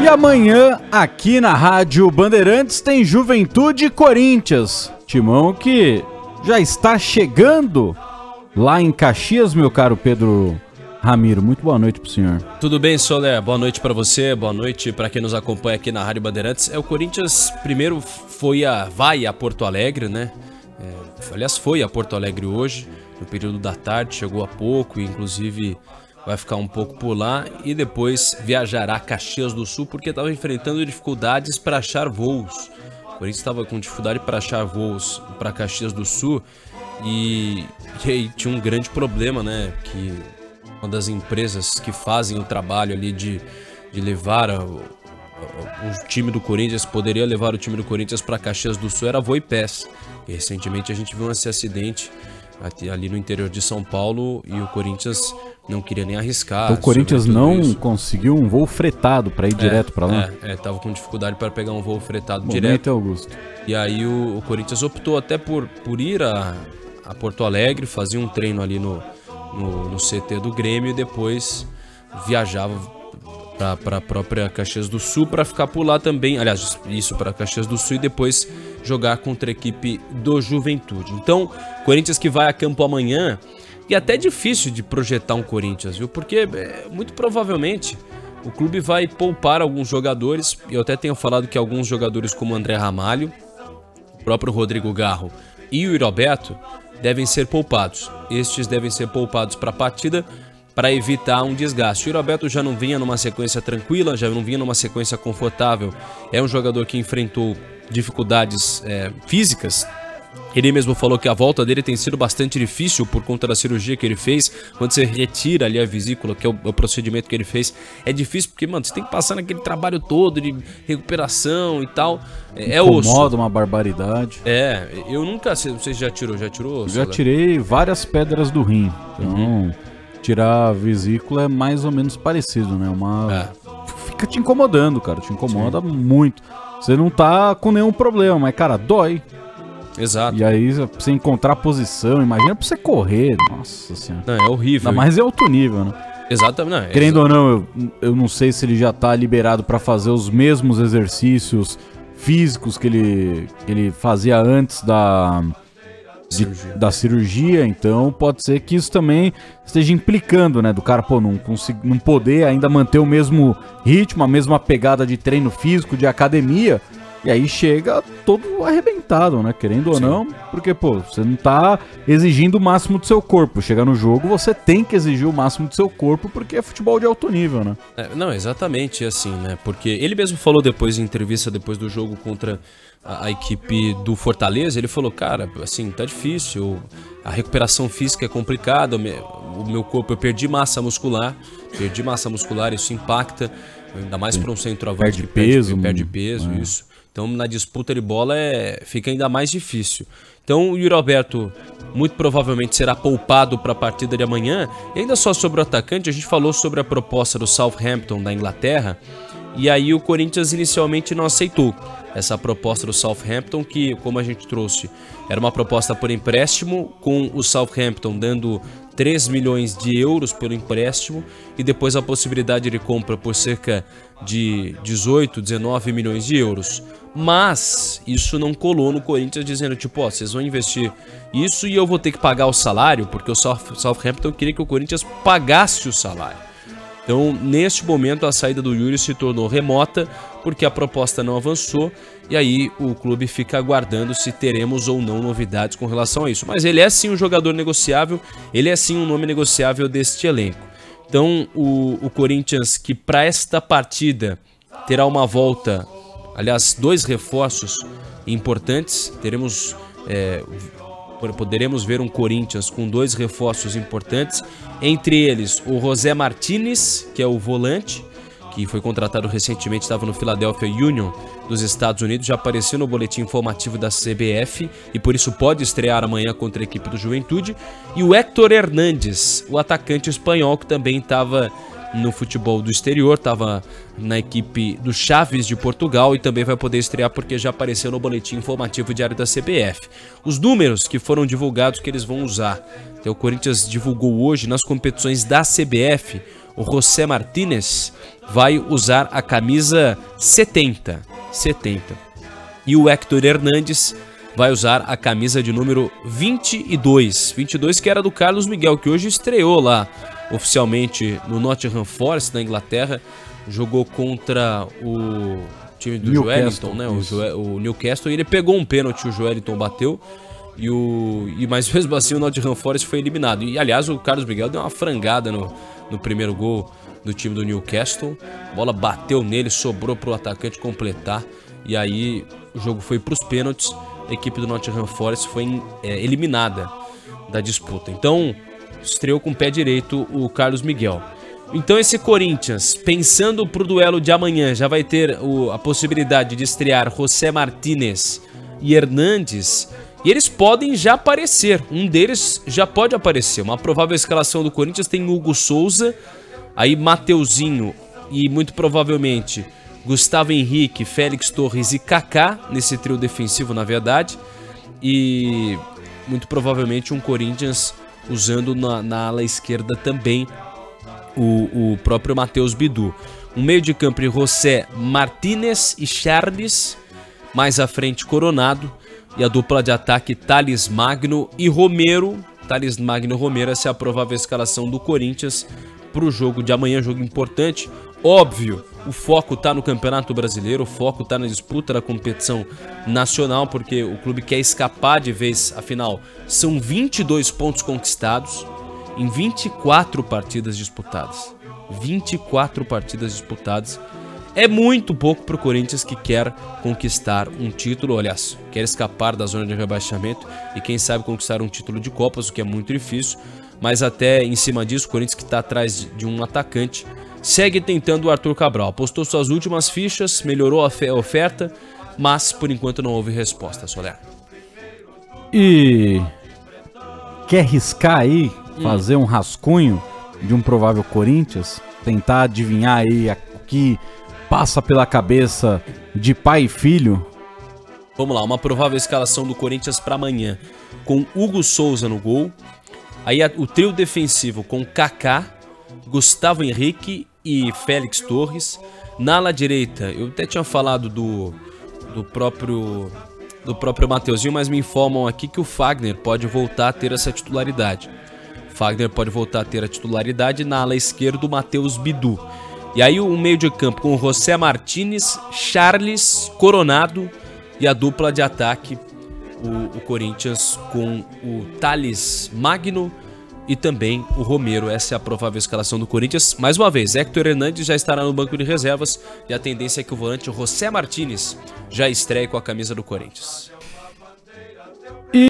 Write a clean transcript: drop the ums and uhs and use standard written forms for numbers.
E amanhã, aqui na Rádio Bandeirantes, tem Juventude e Corinthians. Timão que já está chegando lá em Caxias, meu caro Pedro Ramiro. Muito boa noite pro senhor. Tudo bem, Soler? Boa noite para você, boa noite para quem nos acompanha aqui na Rádio Bandeirantes. O Corinthians primeiro vai a Porto Alegre, né? Aliás, foi a Porto Alegre hoje, no período da tarde, chegou há pouco, inclusive vai ficar um pouco por lá e depois viajará a Caxias do Sul porque estava enfrentando dificuldades para achar voos. O Corinthians estava com dificuldade para achar voos para Caxias do Sul e aí tinha um grande problema, né? Que uma das empresas que fazem o trabalho ali de levar o time do Corinthians, poderia levar o time do Corinthians para Caxias do Sul, era a Voipés. E recentemente a gente viu esse acidente ali no interior de São Paulo e o Corinthians não queria nem arriscar. O Corinthians não conseguiu um voo fretado para ir direto para lá? Tava com dificuldade para pegar um voo fretado direto. Augusto. E aí o Corinthians optou até por ir a Porto Alegre, fazia um treino ali no CT do Grêmio e depois viajava para a própria Caxias do Sul para ficar por lá também, aliás, isso para Caxias do Sul e depois jogar contra a equipe do Juventude. Então, Corinthians que vai a campo amanhã, e até é difícil de projetar um Corinthians, viu? Porque muito provavelmente o clube vai poupar alguns jogadores, eu até tenho falado que alguns jogadores como André Ramalho, o próprio Rodrigo Garro e o Iroberto devem ser poupados. Estes devem ser poupados para a partida, para evitar um desgaste. O Iroberto já não vinha numa sequência tranquila, já não vinha numa sequência confortável. É um jogador que enfrentou dificuldades físicas. Ele mesmo falou que a volta dele tem sido bastante difícil por conta da cirurgia que ele fez. Quando você retira ali a vesícula, que é o procedimento que ele fez, é difícil porque, mano, você tem que passar naquele trabalho todo de recuperação e tal. É osso. Incomoda uma barbaridade. Eu nunca... Você já tirou? Já tirei várias pedras do rim. Então... Tirar a vesícula é mais ou menos parecido, né? Fica te incomodando, cara. Te incomoda muito. Você não tá com nenhum problema, mas, cara, dói. Exato. E aí, pra você encontrar posição, imagina pra você correr. Nossa senhora. Não, é horrível. Ainda mais é alto nível, né? Exatamente. Querendo ou não, eu não sei se ele já tá liberado pra fazer os mesmos exercícios físicos que ele fazia antes da cirurgia, então pode ser que isso também esteja implicando, né, do cara, não poder ainda manter o mesmo ritmo, a mesma pegada de treino físico, de academia, e aí chega todo arrebentado, né, querendo ou não, porque, você não tá exigindo o máximo do seu corpo, chega no jogo, você tem que exigir o máximo do seu corpo, porque é futebol de alto nível, né. Não, exatamente assim, né, porque ele mesmo falou depois em entrevista, depois do jogo contra a equipe do Fortaleza, ele falou, cara, assim, tá difícil, a recuperação física é complicada, o meu corpo, eu perdi massa muscular, isso impacta, ainda mais para um centroavante que perde peso, isso. Então, na disputa de bola fica ainda mais difícil. Então, o Iroberto muito provavelmente será poupado para a partida de amanhã. E ainda só sobre o atacante, a gente falou sobre a proposta do Southampton da Inglaterra, e aí o Corinthians inicialmente não aceitou essa proposta do Southampton, que, como a gente trouxe, era uma proposta por empréstimo, com o Southampton dando 3 milhões de euros pelo empréstimo e depois a possibilidade de compra por cerca de 18, 19 milhões de euros. Mas isso não colou no Corinthians, dizendo tipo, vocês vão investir isso e eu vou ter que pagar o salário, porque o Southampton queria que o Corinthians pagasse o salário. Então, neste momento, a saída do Yuri se tornou remota, porque a proposta não avançou, e aí o clube fica aguardando se teremos ou não novidades com relação a isso. Mas ele é sim um jogador negociável, ele é sim um nome negociável deste elenco. Então, o Corinthians, que para esta partida terá uma volta, aliás, 2 reforços importantes, poderemos ver um Corinthians com 2 reforços importantes, entre eles o José Martínez, que é o volante, que foi contratado recentemente, estava no Philadelphia Union dos Estados Unidos, já apareceu no boletim informativo da CBF e por isso pode estrear amanhã contra a equipe do Juventude, e o Héctor Hernández, o atacante espanhol, que também estava no futebol do exterior, estava na equipe do Chaves de Portugal e também vai poder estrear porque já apareceu no boletim informativo diário da CBF. Os números que foram divulgados que eles vão usar. Então, o Corinthians divulgou hoje nas competições da CBF, o José Martínez vai usar a camisa 70. E o Héctor Hernández vai usar a camisa de número 22. 22 que era do Carlos Miguel, que hoje estreou lá oficialmente no Nottingham Forest, na Inglaterra. Jogou contra o time do Joelinton, né? O Newcastle. E ele pegou um pênalti, o Joelinton bateu. Mas mesmo assim o Nottingham Forest foi eliminado. E aliás, o Carlos Miguel deu uma frangada no primeiro gol do time do Newcastle. A bola bateu nele, sobrou para o atacante completar. E aí o jogo foi para os pênaltis. A equipe do Nottingham Forest foi eliminada da disputa. Então, estreou com o pé direito o Carlos Miguel. Então esse Corinthians, pensando para o duelo de amanhã, já vai ter a possibilidade de estrear José Martínez e Hernández. E eles podem já aparecer. Um deles já pode aparecer. Uma provável escalação do Corinthians tem Hugo Souza, aí Mateuzinho e muito provavelmente Gustavo Henrique, Félix Torres e Kaká, nesse trio defensivo, na verdade. E muito provavelmente um Corinthians usando na ala esquerda também o próprio Matheus Bidu. Um meio de campo de José Martínez e Charles, mais à frente Coronado. E a dupla de ataque Thales Magno e Romero. Thales Magno e Romero, essa é a provável escalação do Corinthians para o jogo de amanhã, jogo importante. Óbvio, o foco está no Campeonato Brasileiro, o foco está na disputa da competição nacional, porque o clube quer escapar de vez, afinal, são 22 pontos conquistados em 24 partidas disputadas. 24 partidas disputadas. É muito pouco para o Corinthians que quer conquistar um título, aliás, quer escapar da zona de rebaixamento e quem sabe conquistar um título de Copas, o que é muito difícil. Mas até em cima disso, o Corinthians que está atrás de um atacante, segue tentando o Arthur Cabral. Postou suas últimas fichas, melhorou a oferta, mas por enquanto não houve resposta, Soler. E quer arriscar aí, fazer um rascunho de um provável Corinthians? Tentar adivinhar aí o que passa pela cabeça de pai e filho? Vamos lá, uma provável escalação do Corinthians para amanhã, com Hugo Souza no gol. Aí o trio defensivo com Kaká, Gustavo Henrique e Félix Torres. Na ala direita, eu até tinha falado do próprio Mateuzinho, mas me informam aqui que o Fagner pode voltar a ter essa titularidade. Fagner pode voltar a ter a titularidade. Na ala esquerda, o Matheus Bidu. E aí o meio de campo com o José Martínez, Charles, Coronado e a dupla de ataque, o Corinthians com o Thales Magno e também o Romero. Essa é a provável escalação do Corinthians. Mais uma vez, Héctor Hernández já estará no banco de reservas e a tendência é que o volante José Martínez já estreie com a camisa do Corinthians.